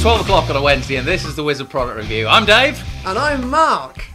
12 o'clock on a Wednesday, and this is the Wizard Product Review. I'm Dave. And I'm Mark.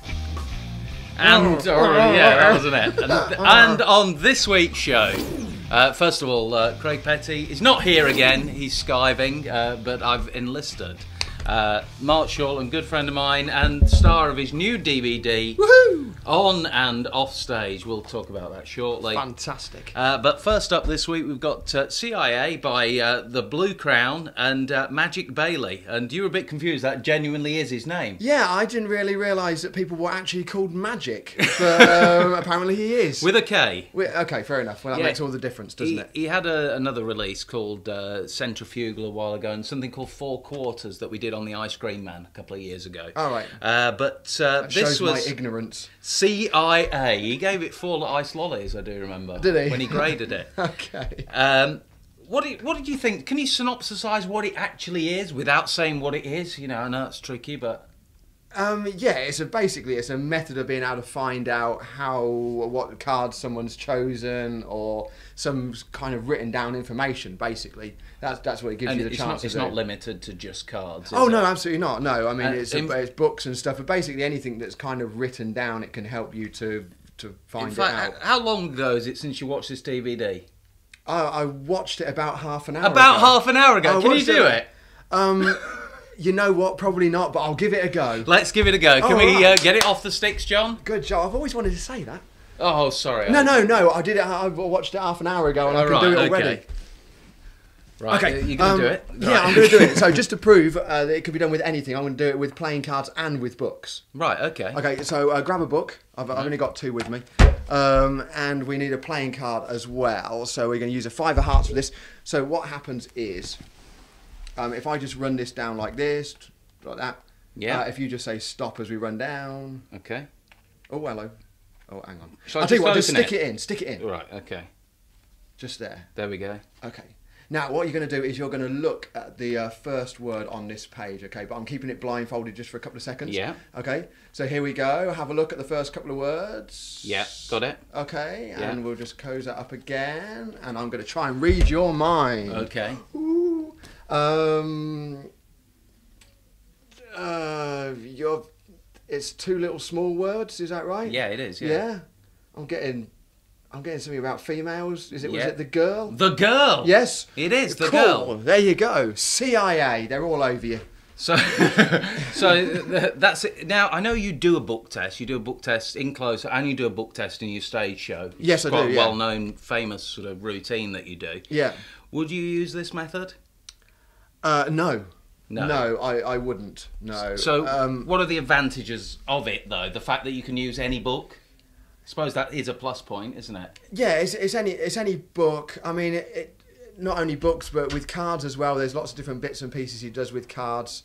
And, yeah, that wasn't it. And on this week's show, first of all, Craig Petty is not here again. He's skiving, but I've enlisted Mark Shortland, good friend of mine, and star of his new DVD, Woohoo! On and Off Stage. We'll talk about that shortly. Fantastic. But first up this week, we've got CIA by the Blue Crown and Magic Bakay. And you were a bit confused. That genuinely is his name. Yeah, I didn't really realise that people were actually called Magic, but apparently he is. With a K. Okay, fair enough. Well, that makes all the difference, doesn't it? He had another release called Centrifugal a while ago, and something called 4 Quarters that we did on the Ice Cream Man a couple of years ago. All right. But that this shows was my ignorance. CIA. He gave it 4 ice lollies, I do remember. Did he? When he graded it. Okay. What did you think? Can you synopsise what it actually is without saying what it is? You know, I know it's tricky, but... yeah, basically it's a method of being able to find out what cards someone's chosen, or some kind of written down information. Basically, that's what it gives you the chance. It's not limited to just cards. Oh no, absolutely not. No, I mean it's books and stuff, but basically anything that's kind of written down, it can help you to find it out. How long ago is it since you watched this DVD? I watched it about half an hour ago. About half an hour ago. Can you do it? You know what? Probably not, but I'll give it a go. Let's give it a go. Can we get it off the sticks, John? Good job. I've always wanted to say that. Oh, sorry. No. I did it. I watched it half an hour ago, and I can do it already. Okay. Right. Okay. You're going to do it? Right. Yeah, I'm going to do it. So just to prove that it could be done with anything, I'm going to do it with playing cards and with books. Right. Okay. Okay. So grab a book. I've only got 2 with me. And we need a playing card as well. So we're going to use a 5 of hearts for this. So what happens is, if I just run this down like this, like that. Yeah. If you just say stop as we run down. Okay. Oh, hello. Oh, hang on. Shall I'll tell you what, just stick it in. Stick it in. Right, okay. Just there. There we go. Okay. Now, what you're going to do is you're going to look at the first word on this page, okay? But I'm keeping it blindfolded just for a couple of seconds. Yeah. Okay. So here we go. Have a look at the first couple of words. Yeah, got it. Okay. Yeah. And we'll just close that up again. And I'm going to try and read your mind. Okay. Ooh. It's 2 little small words, is that right? Yeah, it is, Yeah. I'm getting something about females. Was it the girl? The girl. Yes. It is the cool. girl. There you go. CIA. They're all over you. So that's it. Now, I know you do a book test. You do a book test in close, and you do a book test in your stage show. Yes, I do. Quite a well-known, famous sort of routine that you do. Yeah. Would you use this method? No. No. No, I wouldn't. No. So, what are the advantages of it, though? The fact that you can use any book? I suppose that is a plus point, isn't it? Yeah, it's any book. I mean, it not only books, but with cards as well. There's lots of different bits and pieces he does with cards.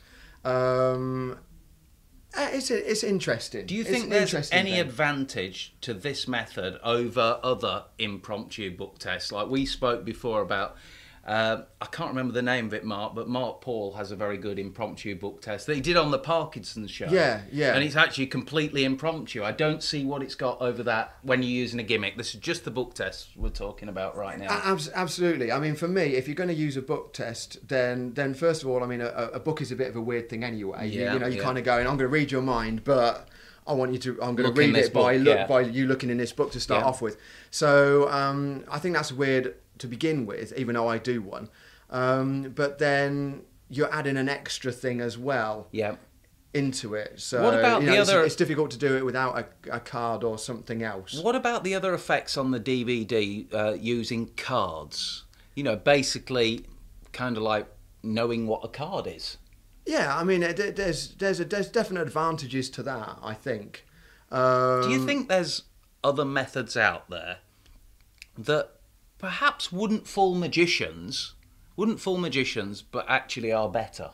It's interesting. Do you think there's any advantage to this method over other impromptu book tests? Like we spoke before about... I can't remember the name of it, Mark, but Mark Paul has a very good impromptu book test that he did on the Parkinson's show. Yeah, yeah. And it's actually completely impromptu. I don't see what it's got over that when you're using a gimmick. This is just the book test we're talking about right now. Absolutely. I mean, for me, if you're going to use a book test, then first of all, I mean, a book is a bit of a weird thing anyway. Yeah, you're kind of going, I'm going to read your mind, but... I'm going to Look read it by you looking in this book to start Yeah. off with. So I think that's weird to begin with, even though I do one. But then you're adding an extra thing as well into it. So what about the other... It's difficult to do it without a card or something else. What about the other effects on the DVD using cards? You know, basically kind of like knowing what a card is. Yeah, I mean, there's definite advantages to that, I think. Do you think there's other methods out there that perhaps wouldn't fool magicians, but actually are better?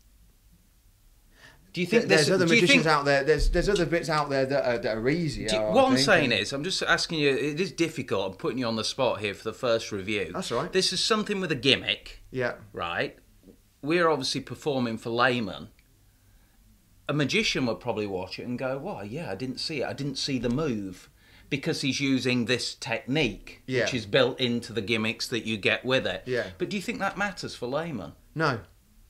Do you think there's other magicians out there? There's other bits out there that are easier. What I'm saying is, I'm just asking you. It is difficult. I'm putting you on the spot here for the first review. That's right. This is something with a gimmick. Yeah. Right. We're obviously performing for laymen. A magician would probably watch it and go, "Well, yeah, I didn't see it. I didn't see the move." Because he's using this technique, which is built into the gimmicks that you get with it. Yeah. But do you think that matters for laymen? No.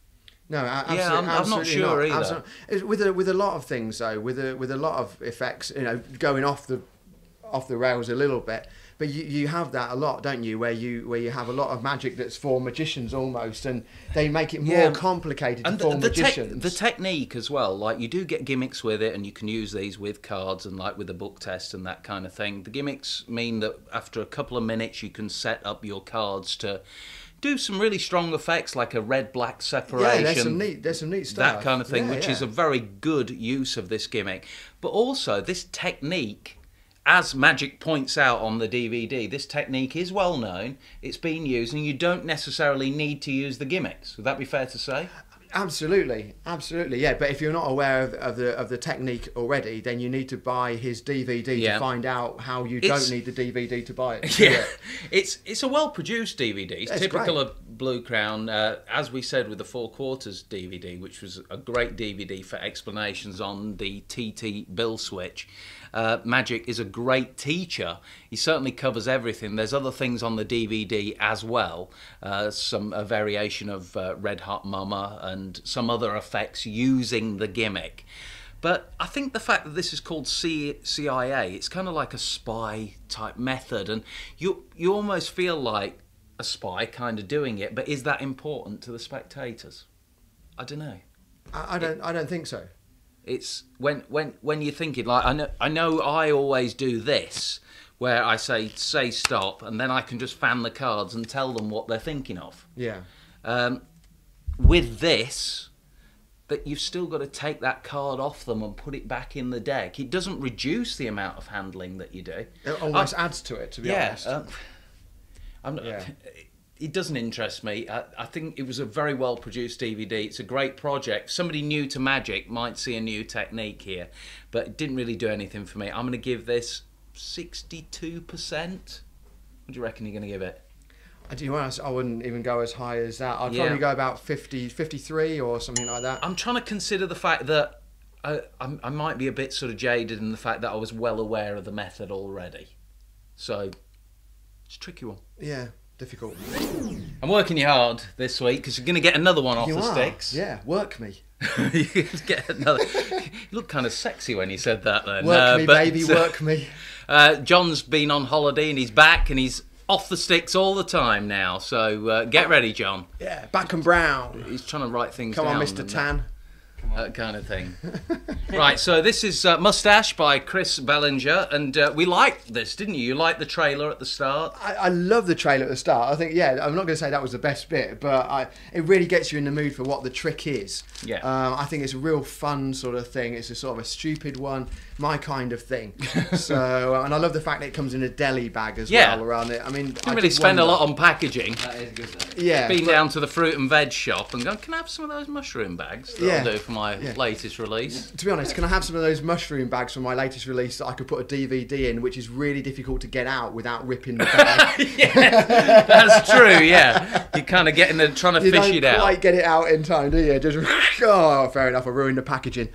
No, absolutely, yeah, I'm not sure either. With a lot of things though, with a lot of effects, going off the rails a little bit. But you have that a lot, don't you? Where you have a lot of magic that's for magicians almost, and they make it more complicated for magicians. The technique as well, like you do get gimmicks with it, and you can use these with cards and like with a book test and that kind of thing. The gimmicks mean that after a couple of minutes, you can set up your cards to do some really strong effects, like a red-black separation. Yeah, there's some neat stuff. That kind of thing, which is a very good use of this gimmick. But also, this technique, as Magic points out on the DVD, this technique is well known, it's been used, and you don't necessarily need to use the gimmicks. Would that be fair to say? Absolutely, yeah. But if you're not aware of the technique already, then you need to buy his DVD to find out how you don't need the DVD to buy it. Yeah, it's a well-produced DVD. It's typical of Blue Crown, as we said with the 4 Quarters DVD, which was a great DVD for explanations on the TT bill switch. Magic is a great teacher. He certainly covers everything. There's other things on the DVD as well. A variation of Red Hot Mama and some other effects using the gimmick. But I think the fact that this is called CIA, it's kind of like a spy type method, and you almost feel like a spy kind of doing it. But is that important to the spectators? I don't know. I don't think so. It's when you're thinking, like, I know I always do this, where I say stop, and then I can just fan the cards and tell them what they're thinking of. Yeah. With this, that you've still got to take that card off them and put it back in the deck. It doesn't reduce the amount of handling that you do. It almost adds to it, to be honest. It doesn't interest me. I think it was a very well produced DVD. It's a great project. Somebody new to Magic might see a new technique here, but it didn't really do anything for me. I'm going to give this 62%. What do you reckon you're going to give it? Do you want? I wouldn't even go as high as that. I'd probably go about 50, 53 or something like that. I'm trying to consider the fact that I might be a bit sort of jaded in the fact that I was well aware of the method already. So it's a tricky one. Yeah. Difficult. I'm working you hard this week because you're going to get another one off the sticks. Yeah, work me. You get another. You look kind of sexy when you said that then. Work me, baby, work me. John's been on holiday and he's back and he's off the sticks all the time now. So get ready, John. Yeah, back and brown. He's trying to write things down. Come on, Mr. Tan. That kind of thing. Right, so this is Moustache by Chris Ballinger, and we liked this, didn't you? You liked the trailer at the start? I love the trailer at the start. I think, I'm not going to say that was the best bit, but it really gets you in the mood for what the trick is. Yeah. I think it's a real fun sort of thing. It's a sort of a stupid one, my kind of thing. So, and I love the fact that it comes in a deli bag as well around it. I mean, didn't really spend a lot on packaging. That is good though. Yeah. Been down to the fruit and veg shop and gone, can I have some of those mushroom bags? That'll do for my latest release. To be honest, can I have some of those mushroom bags from my latest release that I could put a DVD in, which is really difficult to get out without ripping the bag? Yeah, that's true, yeah. You're kind of getting trying to fish it out. You don't quite get it out in time, do you? Just, oh, fair enough, I ruined the packaging.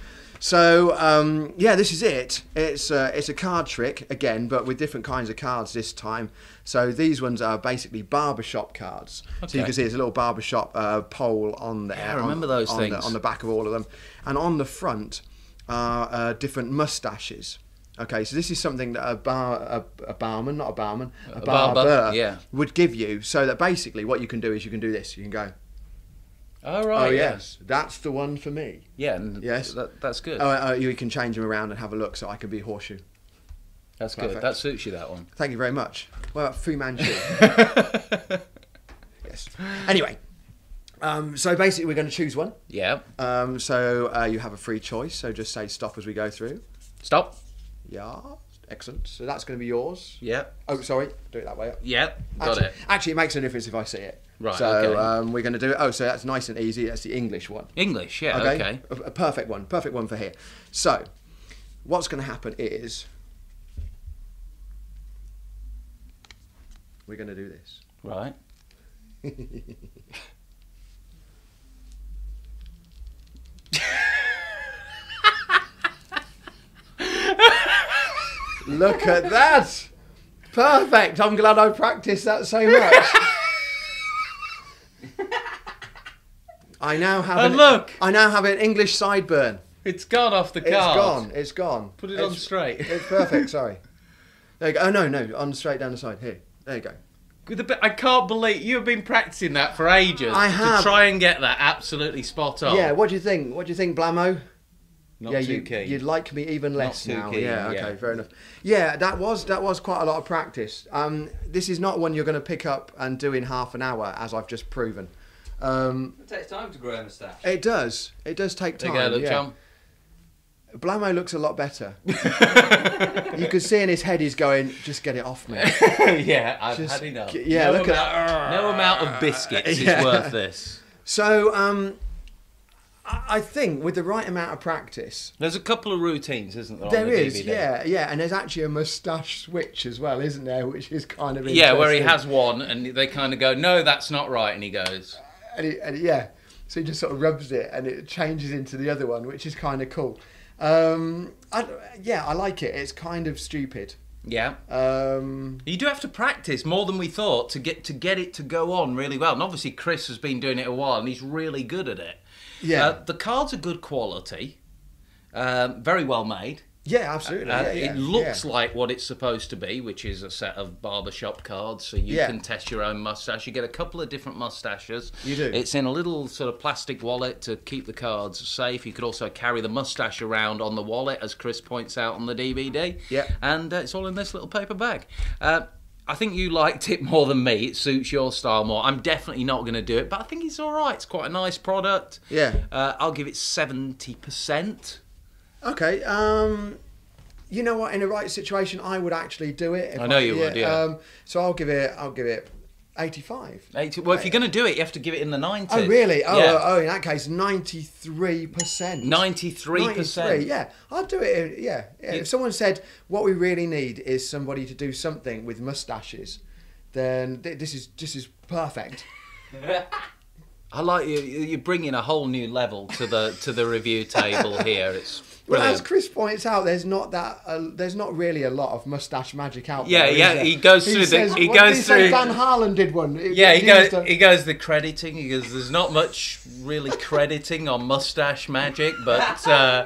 So, this is it. It's a card trick, again, but with different kinds of cards this time. So these ones are basically barbershop cards. Okay. So you can see there's a little barbershop pole on there. Yeah, I remember those things. On the back of all of them. And on the front are different moustaches. Okay, so this is something that a barman, not a barman, a barber would give you. So that basically what you can do is you can do this. You can go... Oh, right. Oh, yes. That's the one for me. Yeah. Yes. That's good. You can change them around and have a look so I can be horseshoe. That's perfect. Good. That suits you, that one. Thank you very much. What about Fu Manchu? Yes. Anyway, so basically we're going to choose one. Yeah. So you have a free choice. So just say stop as we go through. Stop. Yeah. Excellent. So that's going to be yours. Yeah. Oh, sorry. Do it that way. Yeah. Got it. Actually, it makes no difference if I see it. Right. So okay. We're going to do it. Oh, so that's nice and easy. That's the English one. English. Yeah. Okay. A perfect one. Perfect one for here. So, what's going to happen is we're going to do this. Right. Look at that! Perfect! I'm glad I practiced that so much. I now have. Look! I now have an English sideburn. It's gone off the card. It's gone. Put it on straight. It's perfect. Sorry. There you go. Oh no, on straight down the side. Here. There you go. I can't believe you've been practicing that for ages. I have. To try and get that absolutely spot on. Yeah. What do you think? What do you think, Blamo? Not too keen. You'd like me even less Not too now. keen, Yeah. Okay. yeah. Fair enough. Yeah. That was quite a lot of practice. This is not one you're going to pick up and do in half an hour, as I've just proven. It takes time to grow a moustache. It does. It does take time. There you go, look, yeah. John. Blamo looks a lot better. You could see in his head he's going, just get it off me. Yeah, I've Just had enough. yeah, look at that. No amount of biscuits Yeah. is worth this. So, I think with the right amount of practice, There's a couple of routines, isn't there? there on the is, DVD? yeah, and there's actually a moustache switch as well, isn't there? Which is kind of Yeah, where he interesting. has one and they kind of go, no, that's not right, and he goes. Yeah, so he just sort of rubs it and it changes into the other one, which is kind of cool. I like it. It's kind of stupid. Yeah. You do have to practice more than we thought to get it to go on really well. And obviously Chris has been doing it a while and he's really good at it. Yeah. The cards are good quality, very well made. Yeah, absolutely. It looks like what it's supposed to be, which is a set of barbershop cards, so you can test your own moustache. You get a couple of different moustaches. You do. It's in a little sort of plastic wallet to keep the cards safe. You could also carry the moustache around on the wallet, as Chris points out on the DVD. Yeah. And it's all in this little paper bag. I think you liked it more than me. It suits your style more. I'm definitely not going to do it, but I think it's all right. It's quite a nice product. Yeah. I'll give it 70%. Okay. You know what? In the right situation, I would actually do it. I know you would, yeah. So I'll give it 85. 80, well, if you're going to do it, you have to give it in the 90s. Oh, really? Oh, Yeah. oh, in that case, 93%. 93%. Yeah, I'd do it. Yeah. If someone said what we really need is somebody to do something with moustaches, then this is perfect. I like you. You're bringing a whole new level to the review table here. It's Well, brilliant. as Chris points out, there's not really a lot of moustache magic out Yeah, there. yeah, is there? he goes through the- says, he what did goes he say? through- Dan Harlan did one. Yeah, he He goes the crediting. He goes, there's not much really crediting on Moustache Magic, but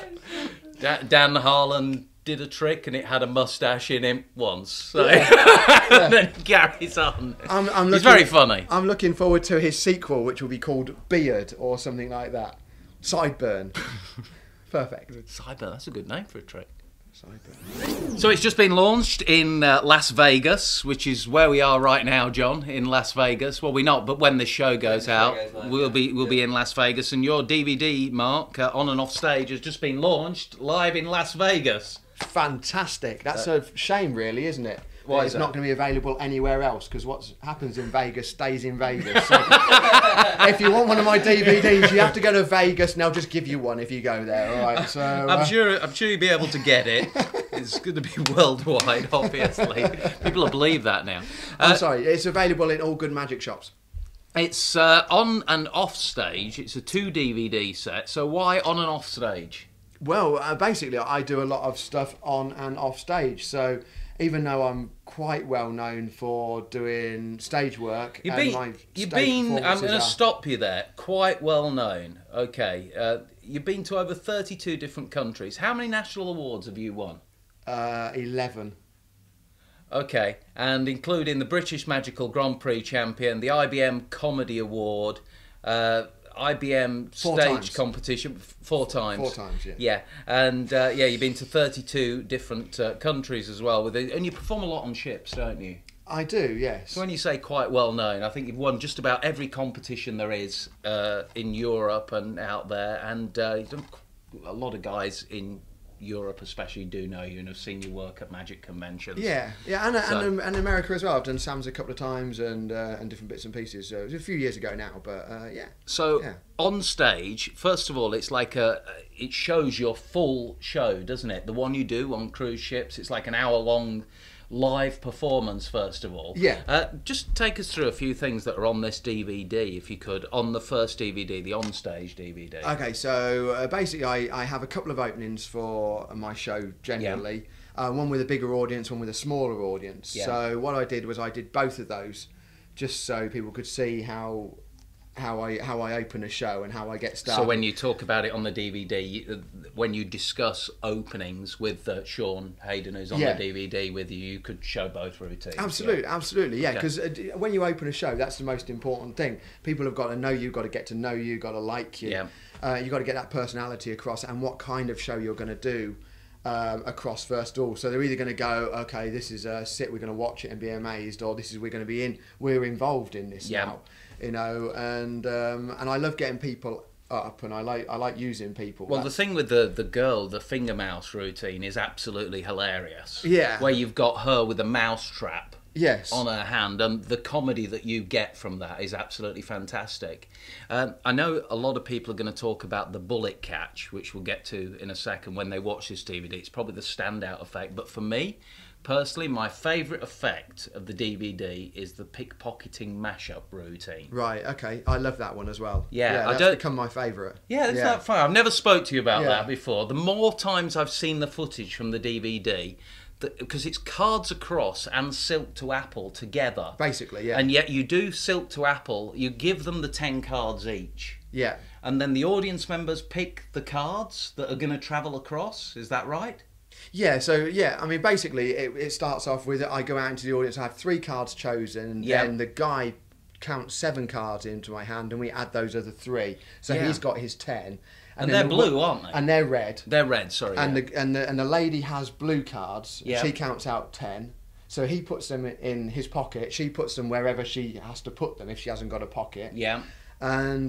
Dan Harlan did a trick and it had a moustache in him once. So and then he carries on. He's very funny. I'm looking forward to his sequel, which will be called Beard or something like that. Sideburn. Perfect. Sideburn, that's a good name for a trick. Sideburn. So it's just been launched in Las Vegas, which is where we are right now, John, in Las Vegas. Well, we're not, but when this show goes out, we'll be in Las Vegas. And your DVD, Mark, On and Off Stage, has just been launched live in Las Vegas. Fantastic. That's a shame, really, isn't it? Why is It's that? not going to be available anywhere else because what happens in Vegas stays in Vegas. So if you want one of my DVDs, you have to go to Vegas, and they'll just give you one if you go there. All right. So I'm sure you'll be able to get it. It's going to be worldwide, obviously. People will believe that now. I'm sorry. It's available in all good magic shops. It's On and Off Stage. It's a 2 DVD set. So why On and Off Stage? Well, basically, I do a lot of stuff on and off stage. So even though I'm quite well known for doing stage work, You've and been. my stage I'm going performances to are- stop you there. Quite well known. Okay. You've been to over 32 different countries. How many national awards have you won? 11. Okay, and including the British Magical Grand Prix champion, the IBM Comedy Award, IBM Four Stage times. Competition, 4 times. 4 times, yeah. Yeah, and you've been to 32 different countries as well, and you perform a lot on ships, don't you? I do, yes. So when you say quite well known, I think you've won just about every competition there is in Europe and out there, and you've done a lot of guys in Europe especially do know you and have seen you work at magic conventions. Yeah, and America as well. I've done Sam's a couple of times and different bits and pieces. So it was a few years ago now, but yeah. So Yeah. on stage, first of all, it's like it shows your full show, doesn't it? The one you do on cruise ships, it's like an hour-long live performance, first of all. Yeah. Just take us through a few things that are on this DVD, if you could, on the first DVD, the on-stage DVD. Okay, so basically I have a couple of openings for my show generally. One with a bigger audience, one with a smaller audience. Yeah. So what I did was I did both of those just so people could see how how I open a show and how I get started. So when you talk about it on the DVD, when you discuss openings with Sean Hayden, who's on the DVD with you, you could show both routines. Absolutely, yeah. Because when you open a show, that's the most important thing. People have got to know you, got to get to know you, got to like you. Yeah. You got to get that personality across and what kind of show you're going to do across first of all. So they're either going to go, okay, this is a sit, we're going to watch it and be amazed, or this is we're going to be we're involved in this now. You know, and I love getting people up, and I like using people. Well, the thing with the finger mouse routine is absolutely hilarious. Yeah. Where you've got her with a mouse trap. Yes. On her hand, and the comedy that you get from that is absolutely fantastic. I know a lot of people are going to talk about the bullet catch, which we'll get to in a second when they watch this DVD. It's probably the standout effect, but for me, personally, my favourite effect of the DVD is the pickpocketing mashup routine. Right, okay. I love that one as well. Yeah, that's become my favourite. Yeah, it's that fun. I've never spoke to you about that before. The more times I've seen the footage from the DVD, because it's cards across and silk to apple together. Basically, yeah. And yet you do silk to apple, you give them the 10 cards each. Yeah. And then the audience members pick the cards that are going to travel across. Is that right? Yeah, so I mean, basically, it starts off with I go out into the audience, I have 3 cards chosen, and then the guy counts 7 cards into my hand, and we add those other 3. So he's got his 10. And they're blue, aren't they? And they're red. They're red, sorry. And the lady has blue cards. Yeah. She counts out 10. So he puts them in his pocket. She puts them wherever she has to put them if she hasn't got a pocket. Yeah. And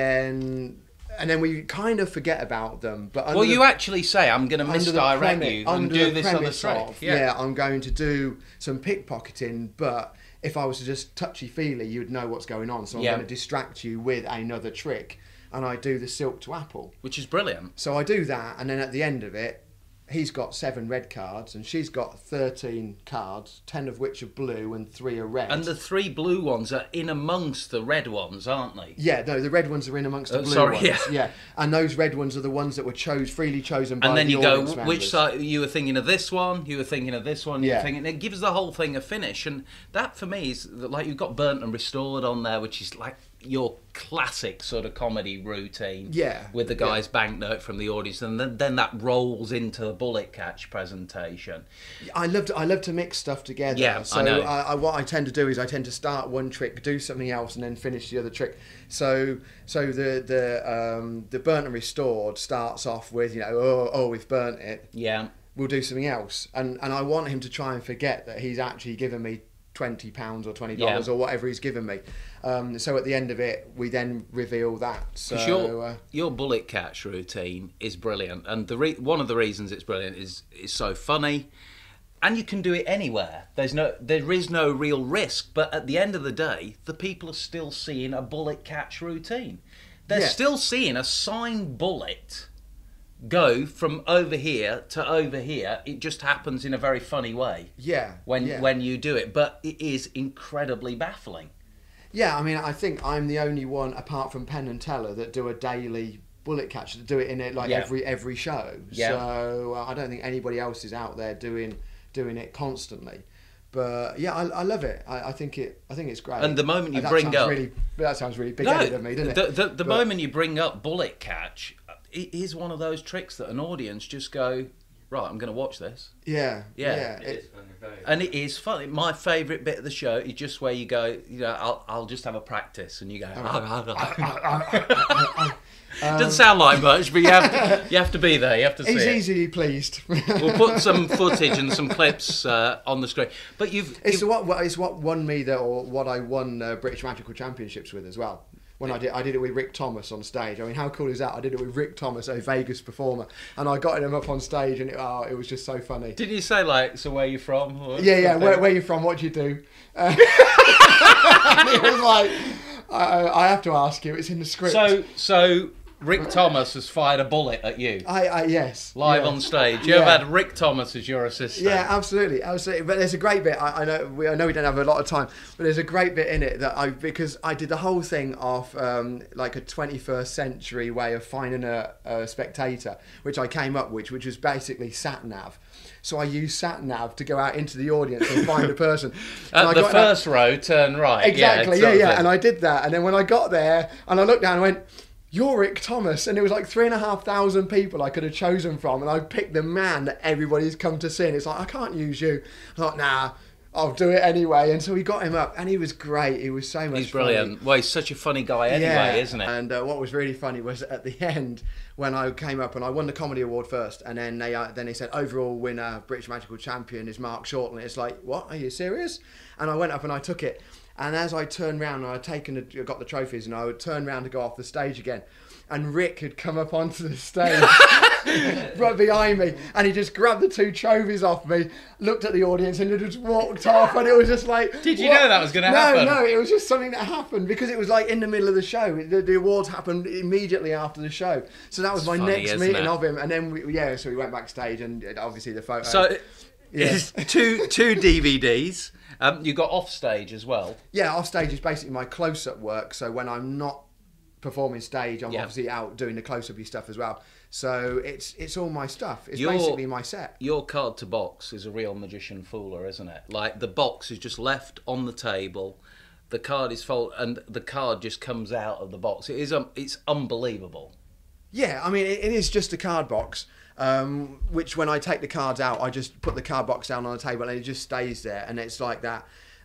then we kind of forget about them. But well, you actually say, I'm going to misdirect you and do this other trick. Yeah, I'm going to do some pickpocketing, but if I was to just touchy-feely, you'd know what's going on. So I'm going to distract you with another trick. And I do the silk to apple. Which is brilliant. So I do that, and then at the end of it, he's got 7 red cards, and she's got 13 cards, 10 of which are blue and 3 are red. And the 3 blue ones are in amongst the red ones, aren't they? Yeah, no, the red ones are in amongst the blue ones. Yeah. And those red ones are the ones that were freely chosen by the audience members. And then you go, which side, you were thinking of this one, you were thinking of this one, you were thinking, it gives the whole thing a finish. And that, for me, is like you've got Burnt and Restored on there, which is like your classic sort of comedy routine with the guy's banknote from the audience, and then that rolls into the bullet catch presentation. I love to mix stuff together. Yeah, so I know. What I tend to do is I tend to start one trick, do something else, and then finish the other trick. So the Burnt and Restored starts off with, you know, we've burnt it. Yeah. We'll do something else, and I want him to try and forget that he's actually given me £20 or $20 or whatever he's given me. So at the end of it, we then reveal that. So your bullet catch routine is brilliant, and one of the reasons it's brilliant is it's so funny, and you can do it anywhere. There is no real risk, but at the end of the day, the people are still seeing a bullet catch routine. They're still seeing a signed bullet go from over here to over here. It just happens in a very funny way. When you do it, but it is incredibly baffling. Yeah, I mean, I think I'm the only one apart from Penn and Teller that do a daily bullet catch, that do it in it like every show. So I don't think anybody else is out there doing it constantly. But yeah, I love it. I think it's great. And the moment you bring up that sounds really big-headed of me, doesn't it? The moment you bring up bullet catch, it is one of those tricks that an audience just go, right, I'm going to watch this. Yeah. And it is funny. My favourite bit of the show is just where you go, you know, I'll just have a practice, and you go. Doesn't sound like much, but you have to be there. You have to see He's it. easily pleased. We'll put some footage and some clips on the screen. But it's what won me what I won British Magical Championships with as well. When I did it with Rick Thomas on stage. I mean, how cool is that? I did it with Rick Thomas, a Vegas performer, and I got him up on stage, and it was just so funny. Didn't you say, like, so where are you from? Yeah. Where are you from? What do you do? And it was like, I have to ask you. It's in the script. So Rick Thomas has fired a bullet at you. Yes. Live yeah. on stage. You ever had Rick Thomas as your assistant? Yeah, absolutely. But there's a great bit. I know we don't have a lot of time, but there's a great bit in it that because I did the whole thing off like a 21st century way of finding a spectator, which I came up with, which was basically sat nav. So I used sat nav to go out into the audience and find a person. At the first row, turn right. Exactly. Yeah. And I did that, and then when I got there, and I looked down and went, "You're Rick Thomas," and it was like 3,500 people I could have chosen from, and I picked the man that everybody's come to see, and it's like, I can't use you. I thought, nah, I'll do it anyway. And so we got him up, and he was great. He was so much He's brilliant. Funny. Well, he's such a funny guy anyway, isn't he? And what was really funny was at the end when I came up and I won the comedy award first, and then they said overall winner, British Magical Champion is Mark Shortland. It's like, what? Are you serious? And I went up and I took it. And as I turned round, and I got the trophies, and I would turn round to go off the stage again, and Rick had come up onto the stage right behind me, and he just grabbed the 2 trophies off me, looked at the audience, and just walked off. And it was just like, did you know that was going to happen? No, it was just something that happened because it was like in the middle of the show. The awards happened immediately after the show, so that was my next meeting of him. And then so we went backstage, and obviously the photo. So it's two DVDs. You got offstage as well. Yeah, offstage is basically my close-up work. So when I'm not performing stage, I'm obviously out doing the close-up stuff as well. So it's all my stuff. It's basically my set. Your card to box is a real magician fooler, isn't it? Like the box is just left on the table, the card is folded, and the card just comes out of the box. It's unbelievable. Yeah, I mean it is just a card box. Which when I take the cards out, I just put the card box down on the table and it just stays there, and it's like that.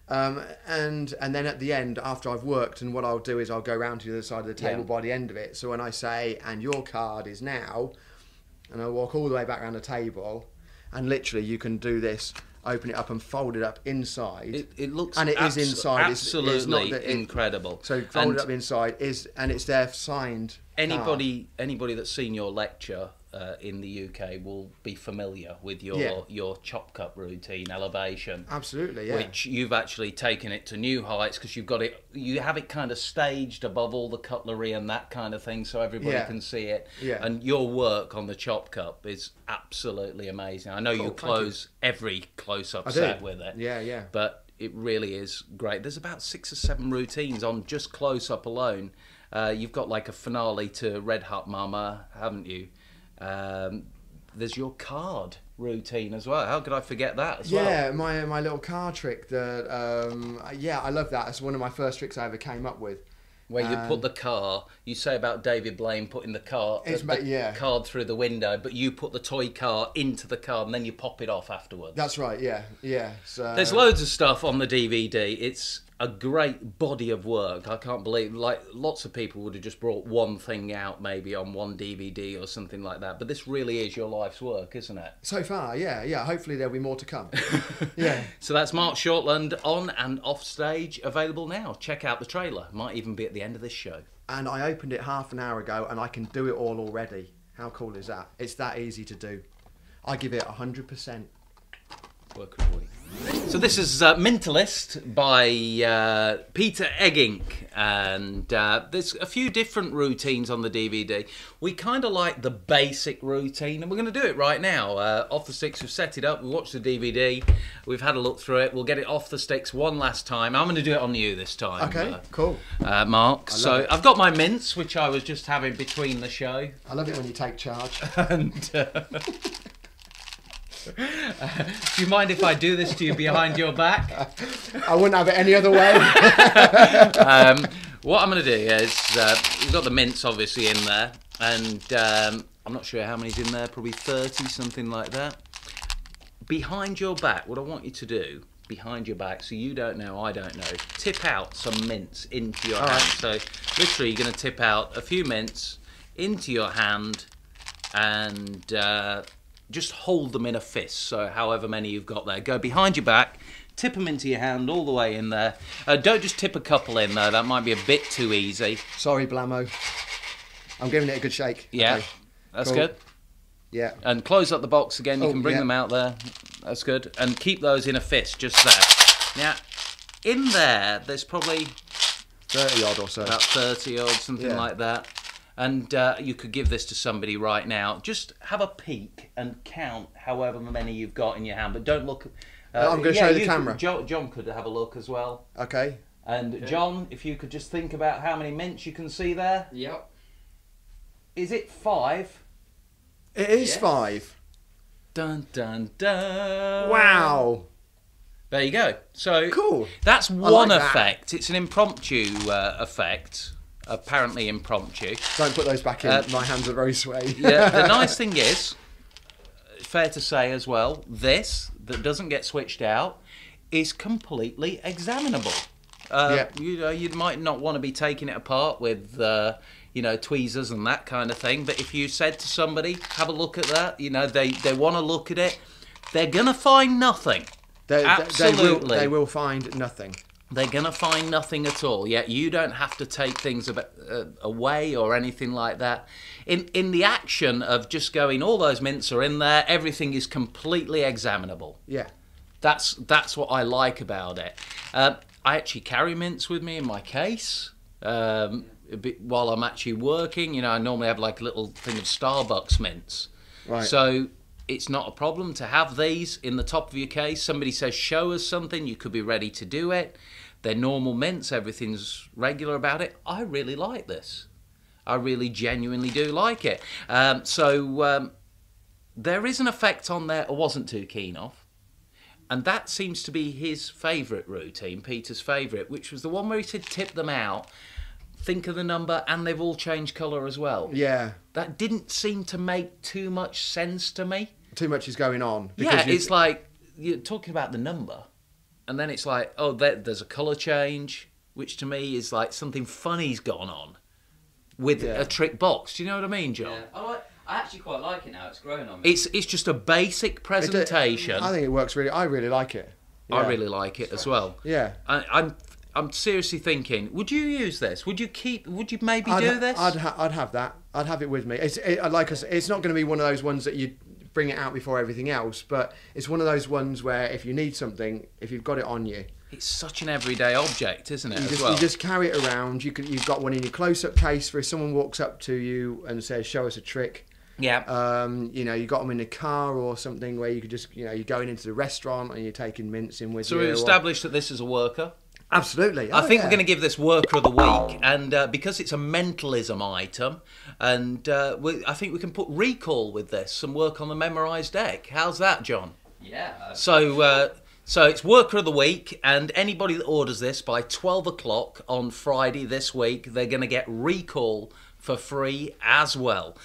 And then at the end, after I've worked, and what I'll do is I'll go round to the other side of the table by the end of it. So when I say, and your card is now, and I'll walk all the way back around the table, and literally you can do this, open it up and fold it up inside. It looks and it is inside. Absolutely it's not incredible. So fold it up inside and it's there signed. Anybody that's seen your lecture in the UK will be familiar with your chop cup routine, elevation. Absolutely, yeah. Which you've actually taken it to new heights because you have it kind of staged above all the cutlery and that kind of thing, so everybody can see it. Yeah. And your work on the chop cup is absolutely amazing. I know you close every close-up set with it. Yeah. But it really is great. There's about 6 or 7 routines on just close-up alone. You've got like a finale to Red Hot Mama, haven't you? There's your card routine as well. How could I forget that as well? Yeah, my little card trick. I love that. It's one of my first tricks I ever came up with. Where you put the car, you say about David Blaine putting the card through the window, but you put the toy car into the car and then you pop it off afterwards. That's right, yeah. So there's loads of stuff on the DVD. It's a great body of work. I can't believe, like, lots of people would have just brought one thing out maybe on one DVD or something like that, but this really is your life's work, isn't it? So far, yeah. Hopefully there'll be more to come. Yeah. So that's Mark Shortland on and off stage, available now. Check out the trailer. Might even be at the end of this show. And I opened it half an hour ago and I can do it all already. How cool is that? It's that easy to do. I give it 100%. Work of the week. So this is Mintalist by Peter Eggink, and there's a few different routines on the DVD. We kind of like the basic routine, and we're going to do it right now. Off the sticks, we've set it up, we watched the DVD, we've had a look through it, we'll get it off the sticks one last time. I'm going to do it on you this time. Okay, cool. Mark. So I've got my mints, which I was just having between the show. I love it when you take charge. And... do you mind if I do this to you behind your back? I wouldn't have it any other way. What I'm going to do is, we've got the mints obviously in there, and I'm not sure how many's in there, probably 30, something like that. Behind your back, what I want you to do, behind your back, so you don't know, I don't know, tip out some mints into your hand. So literally you're going to tip out a few mints into your hand and... just hold them in a fist, so however many you've got there. Go behind your back, tip them into your hand all the way in there. Don't just tip a couple in there, that might be a bit too easy. Sorry, Blamo. I'm giving it a good shake. Yeah, okay. That's cool. Good. Yeah. And close up the box again, you can bring them out there. That's good. And keep those in a fist, just there. Now, in there's probably... 30 odd or so. About 30 odd, something like that. And you could give this to somebody right now. Just have a peek and count however many you've got in your hand, but don't look. I'm going to show the camera. John could have a look as well. Okay. And John, if you could just think about how many mints you can see there. Yep. Is it 5? It is 5. Dun dun dun. Wow. There you go. So cool. That's one like that. effect. It's an impromptu effect. Apparently impromptu. Don't put those back in. My hands are very sweaty. Yeah. The nice thing is, fair to say as well, this that doesn't get switched out is completely examinable. You might not want to be taking it apart with tweezers and that kind of thing, but if you said to somebody, have a look at that, they want to look at it, they're gonna find nothing. Absolutely. They will find nothing. They're going to find nothing at all. Yet you don't have to take things away or anything like that. In the action of just going, all those mints are in there, everything is completely examinable. Yeah. That's what I like about it. I actually carry mints with me in my case while I'm actually working. I normally have like a little thing of Starbucks mints. Right. So it's not a problem to have these in the top of your case. Somebody says, show us something, you could be ready to do it. They're normal mints, everything's regular about it. I really like this. I really genuinely do like it. There is an effect on there I wasn't too keen of. And that seems to be his favourite routine, Peter's favourite, which was the one where he said tip them out, think of the number, and they've all changed colour as well. Yeah. That didn't seem to make too much sense to me. Too much is going on. Yeah, it's like you're talking about the number, and then it's like, oh, there's a colour change, which to me is like something funny's gone on with a trick box. Do you know what I mean, John? Yeah. I actually quite like it now. It's growing on me. It's just a basic presentation. I think it works really. I really like it. Yeah. I really like it as well. Yeah. I'm seriously thinking, would you use this? Would you maybe do this? I'd have that. I'd have it with me. Like I said, it's not going to be one of those ones that you bring it out before everything else, but it's one of those ones where if you need something, if you've got it on you, it's such an everyday object, isn't it? You just carry it around. You've got one in your close-up case for if someone walks up to you and says, "Show us a trick." Yeah. You got them in the car or something where you could just, you're going into the restaurant and you're taking mints in with you. So we've established that this is a worker. Absolutely. I think we're going to give this worker of the week, and because it's a mentalism item, and I think we can put recall with this and work on the memorised deck. How's that, John? Yeah. So it's worker of the week, and anybody that orders this by 12 o'clock on Friday this week, they're going to get recall for free as well.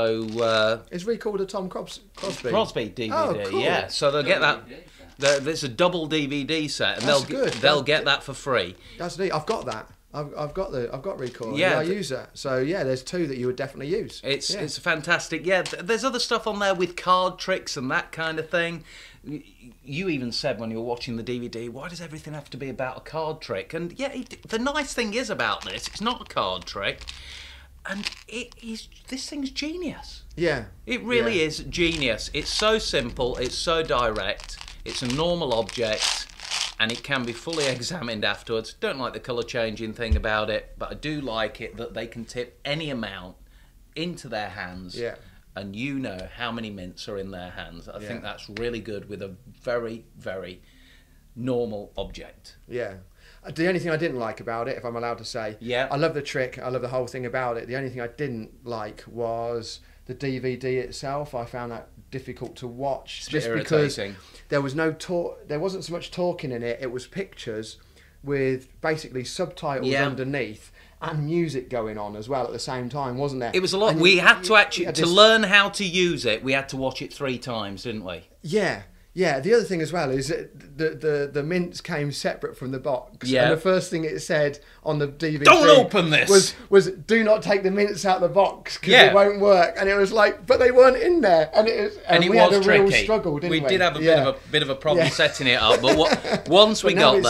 So is recall the Tom Crosby DVD? Oh, cool. Yeah. So they'll get that. There's a double DVD set, and they'll get that for free. That's neat. I've got that. I've got recall. Yeah, I use that. So yeah, there's 2 that you would definitely use. It's fantastic. Yeah, there's other stuff on there with card tricks and that kind of thing. You even said when you were watching the DVD, why does everything have to be about a card trick? And yeah, the nice thing is about this, it's not a card trick. And this thing's genius. Yeah. It really is genius. It's so simple, it's so direct, it's a normal object, and it can be fully examined afterwards. Don't like the colour changing thing about it, but I do like it that they can tip any amount into their hands. Yeah. And you know how many mints are in their hands. I think that's really good with a very, very normal object. Yeah. The only thing I didn't like about it, if I'm allowed to say, I love the trick, I love the whole thing about it. The only thing I didn't like was the DVD itself. I found that difficult to watch, just because there was no talk. There wasn't so much talking in it. It was pictures with basically subtitles underneath and music going on as well at the same time, wasn't there? It was a lot. We had to actually to learn how to use it. We had to watch it 3 times, didn't we? Yeah. Yeah, the other thing as well is that the mints came separate from the box. Yeah. And the first thing it said on the DVD "Don't open this!" was do not take the mints out of the box because it won't work. And it was like, but they weren't in there. And we had a tricky. Real struggle, didn't we? We did have a bit of a problem setting it up, but once we got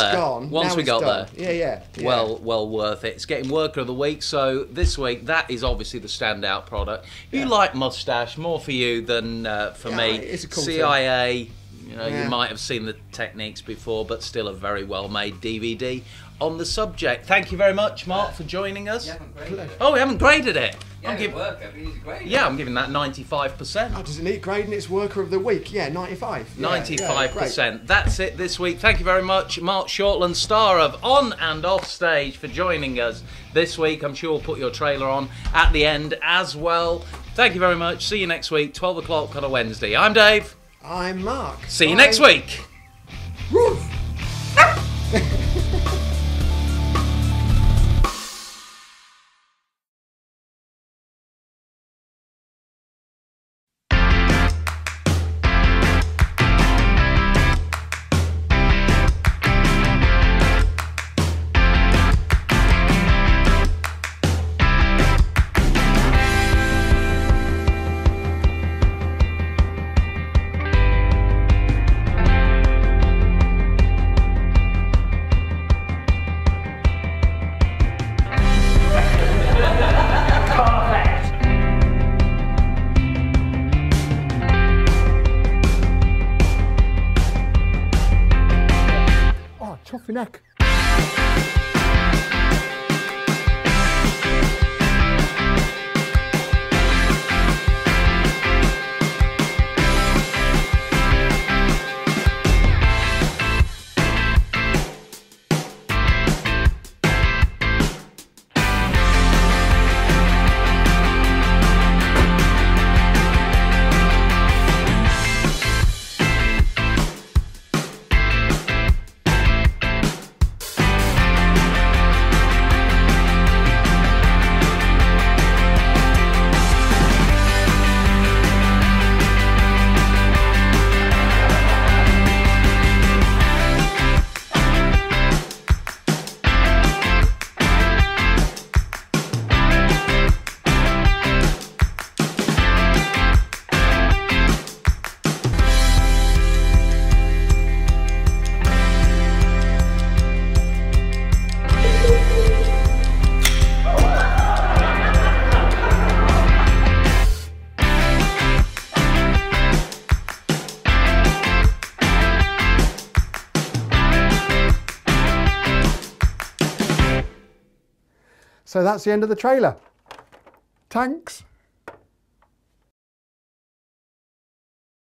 there, well worth it. It's getting worker of the week. So this week, that is obviously the standout product. You like Moustache more for you than for me. It's a cool CIA. You might have seen the techniques before, but still a very well-made DVD. on the subject. Thank you very much, Mark, for joining us. You haven't graded it. Oh, we haven't graded it. Yeah, good work. I need to grade it. Yeah, I'm giving that 95%. Oh, does it need grading? It's worker of the week. Yeah, 95. Yeah, 95%. That's it this week. Thank you very much, Mark Shortland, star of On and Off Stage, for joining us this week. I'm sure we'll put your trailer on at the end as well. Thank you very much. See you next week, 12 o'clock on a Wednesday. I'm Dave. I'm Mark. See you next week. Woof. Chuffy neck. So that's the end of the trailer. Thanks.